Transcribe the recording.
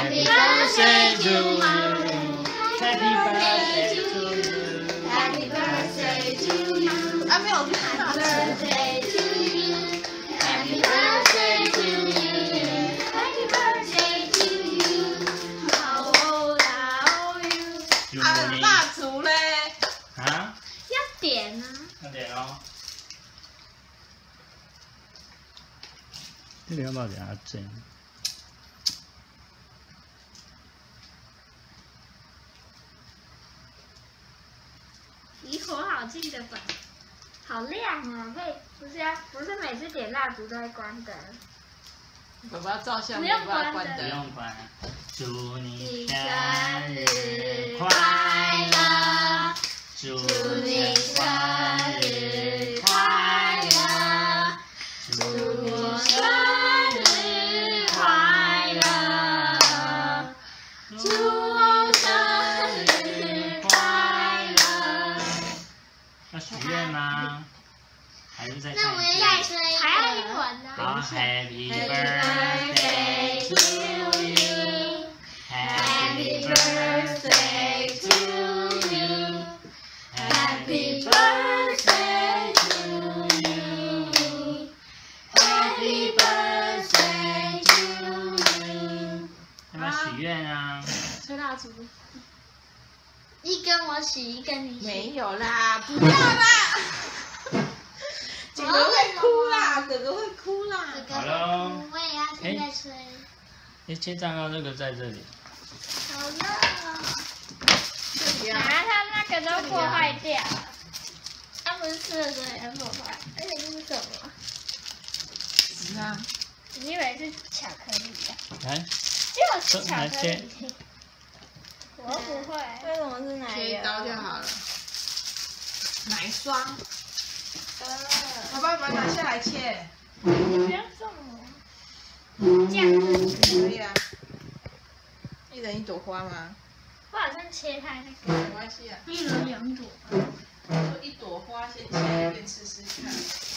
Happy birthday to you. Happy birthday to you. Happy birthday to you. 啊，没有， Happy birthday to you. Happy birthday to you. Happy birthday to you. How old are you? 祝啊， 你蜡烛嘞？ 啊， 要点啊！ 快点哦。这个要不要给它蒸？ 离火好近的吧？好亮哦！可以不是每次点蜡烛都会关灯。 爸爸照相， 不用爸爸关灯不灯。 用关。祝你你生生日日快快乐！ 乐！ 祝祝你你生生日日快快乐！ 乐！ 祝祝你我生生日日快快乐！ 乐！ 祝祝我我生生日日快快乐！ 乐！ 要许愿吗？还是再那我唱一也次？ 还要英文呢。 好，Happy Happy birthday birthday to to you. you. Happy Happy birthday birthday to to you. you. Happy Happy birthday birthday to to you. you. Happy Happy birthday birthday to to you. you. 要不要许愿啊？ 吹蜡烛。 一根我许，一根你许。 没有啦，不要啦！哥哥会哭啦，哥哥会哭啦。 好喽我也要现在吹。 哎，切蛋糕这个在这里。 好热哦！ 这里啊， 它那个都破坏掉了。它不是吃的时候也破坏，而且这是什么？ 是啊， 你以为是巧克力啊？ 来， 就是巧克力。我不会。为什么是奶切一刀就好了。奶霜，爸爸把它拿下来切。 你不要送我。这样子。 可以啊。一人一朵花吗？ 我好像切太那个。 没关系啊。 一人两朵。 我说一朵花先切一遍试试看。